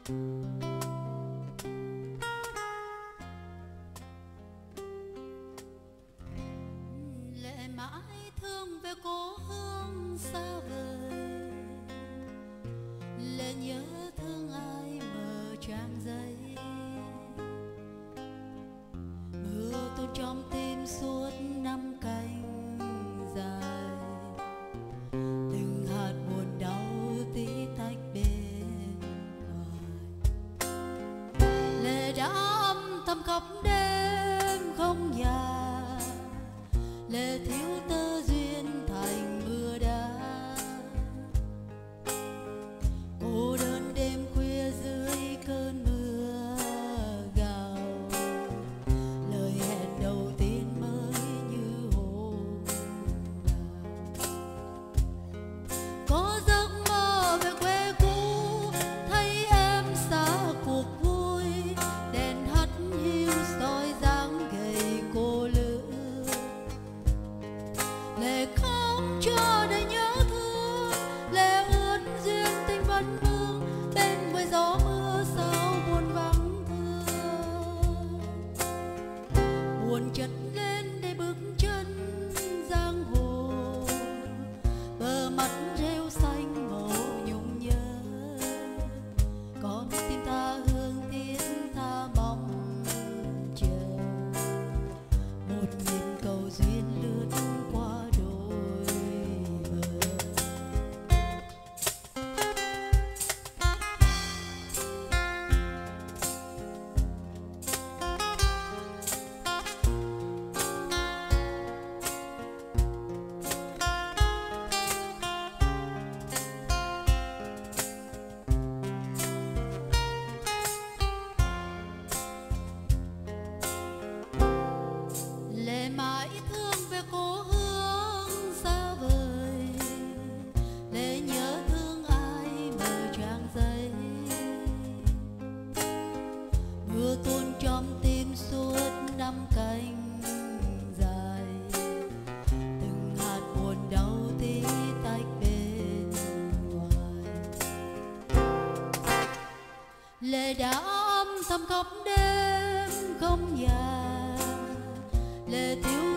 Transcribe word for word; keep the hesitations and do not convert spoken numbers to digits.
Lệ mãi thương về cố hương xa vời, lệ nhớ thương ai mở trang giấy. Mưa tuôn trong tim suốt năm cánh dài, từng hạt buồn đau tí tách bên ngoài. Lệ đã âm thầm khóc đêm không nhà, lệ thiếu tơ duyên thành mưa đá. Cô đơn đêm khuya dưới cơn mưa gào, lời hẹn đầu tiên mới như hôm nào. Có giấc mơ về quê cũ, thấy em xa cuộc vui, đèn hắt hiu soi dáng gầy cô lữ. Lệ khóc cho đời nhớ thương, lệ ướt duyên tình vẫn vương, bên ngoài gió mưa sao buồn vắng thương. Buồn chất lên để bước chân giang hồ, bờ mắt rêu xanh màu nhung nhớ. Con tim tha hương thiết tha mong chờ, một nhịp cầu duyên lướt qua đôi bờ. Lệ mãi thương về cố hương xa vời, lệ nhớ thương ai mở trang giấy. Mưa tuôn trong tim suốt năm cánh dài, từng hạt buồn đau tí tách bên ngoài. Lệ đã âm thầm khóc đêm không nhà, lệ thiếu